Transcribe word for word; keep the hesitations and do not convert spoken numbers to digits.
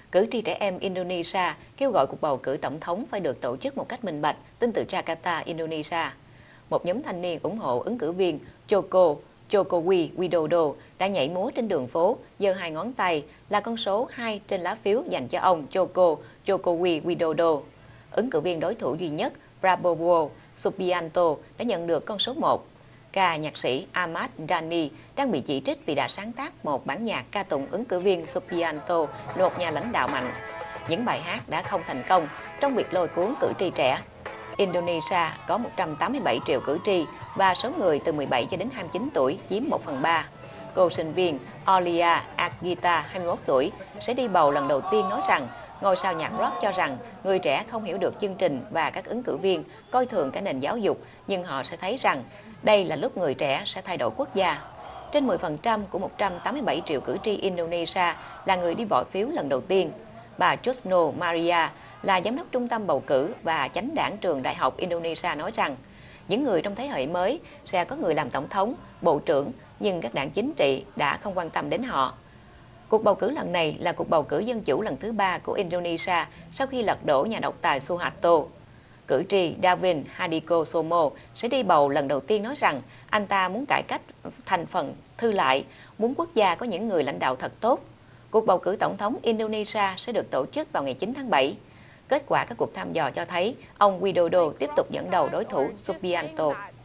Cử tri trẻ em Indonesia kêu gọi cuộc bầu cử tổng thống phải được tổ chức một cách minh bạch, tin từ Jakarta, Indonesia. Một nhóm thanh niên ủng hộ ứng cử viên Joko Jokowi Widodo đã nhảy múa trên đường phố, giơ hai ngón tay là con số hai trên lá phiếu dành cho ông Joko Jokowi Widodo. Ứng cử viên đối thủ duy nhất Prabowo Subianto đã nhận được con số một. Ca nhạc sĩ Ahmad Dhani đang bị chỉ trích vì đã sáng tác một bản nhạc ca tụng ứng cử viên Subianto, một nhà lãnh đạo mạnh. Những bài hát đã không thành công trong việc lôi cuốn cử tri trẻ. Indonesia có một trăm tám mươi bảy triệu cử tri và số người từ mười bảy cho đến hai mươi chín tuổi chiếm một phần ba. Cô sinh viên Aulia Agita, hai mươi mốt tuổi, sẽ đi bầu lần đầu tiên nói rằng ngôi sao nhạc rock cho rằng người trẻ không hiểu được chương trình và các ứng cử viên, coi thường cả nền giáo dục, nhưng họ sẽ thấy rằng đây là lúc người trẻ sẽ thay đổi quốc gia. Trên mười phần trăm của một trăm tám mươi bảy triệu cử tri Indonesia là người đi bỏ phiếu lần đầu tiên. Bà Chusno Maria là giám đốc trung tâm bầu cử và chánh đảng trường Đại học Indonesia nói rằng những người trong thế hệ mới sẽ có người làm tổng thống, bộ trưởng, nhưng các đảng chính trị đã không quan tâm đến họ. Cuộc bầu cử lần này là cuộc bầu cử dân chủ lần thứ ba của Indonesia sau khi lật đổ nhà độc tài Suharto. Cử tri Davin Hadikosomo sẽ đi bầu lần đầu tiên nói rằng anh ta muốn cải cách thành phần thư lại, muốn quốc gia có những người lãnh đạo thật tốt. Cuộc bầu cử tổng thống Indonesia sẽ được tổ chức vào ngày chín tháng bảy. Kết quả các cuộc thăm dò cho thấy ông Widodo tiếp tục dẫn đầu đối thủ Subianto.